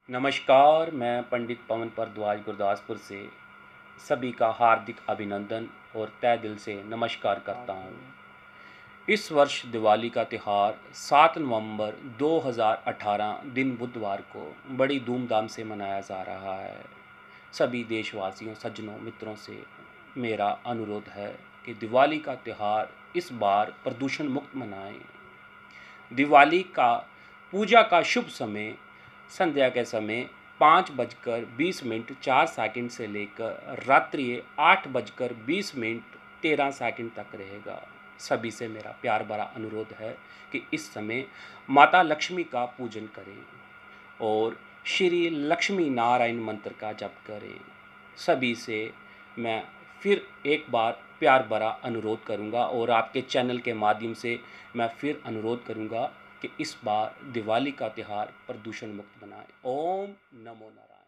नमस्कार, मैं पंडित पवन भारद्वाज गुरदासपुर से सभी का हार्दिक अभिनंदन और तहे दिल से नमस्कार करता हूँ। इस वर्ष दिवाली का त्यौहार 7 नवंबर 2018 दिन बुधवार को बड़ी धूमधाम से मनाया जा रहा है। सभी देशवासियों, सज्जनों, मित्रों से मेरा अनुरोध है कि दिवाली का त्यौहार इस बार प्रदूषण मुक्त मनाएं। दिवाली का पूजा का शुभ समय संध्या के समय 5:20 से लेकर रात्रि 8:20 तक रहेगा। सभी से मेरा प्यार भरा अनुरोध है कि इस समय माता लक्ष्मी का पूजन करें और श्री लक्ष्मी नारायण मंत्र का जप करें। सभी से मैं फिर एक बार प्यार भरा अनुरोध करूंगा और आपके चैनल के माध्यम से मैं फिर अनुरोध करूंगा कि इस बार दिवाली का त्यौहार प्रदूषण मुक्त बनाएं। ओम नमो नारायण।